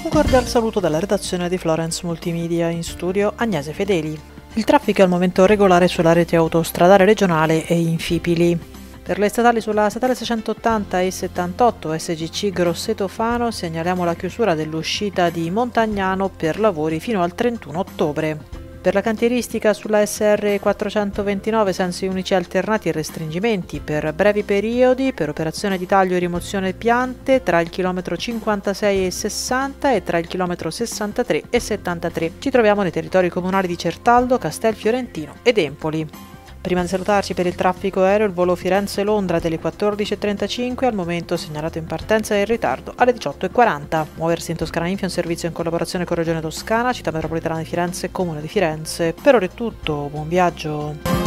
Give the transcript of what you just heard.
Un cordiale saluto dalla redazione di Florence Multimedia, in studio Agnese Fedeli. Il traffico è al momento regolare sulla rete autostradale regionale e in Fipili. Per le statali sulla statale 680 e 78 SGC Grosseto Fano segnaliamo la chiusura dell'uscita di Montagnano per lavori fino al 31 ottobre. Per la cantieristica sulla SR 429 sensi unici alternati e restringimenti per brevi periodi per operazione di taglio e rimozione piante tra il chilometro 56 e 60 e tra il chilometro 63 e 73. Ci troviamo nei territori comunali di Certaldo, Castelfiorentino ed Empoli. Prima di salutarci, per il traffico aereo, il volo Firenze-Londra delle 14.35 al momento segnalato in partenza e in ritardo alle 18.40. Muoversi in Toscana Info è un servizio in collaborazione con Regione Toscana, Città Metropolitana di Firenze e Comune di Firenze. Per ora è tutto, buon viaggio!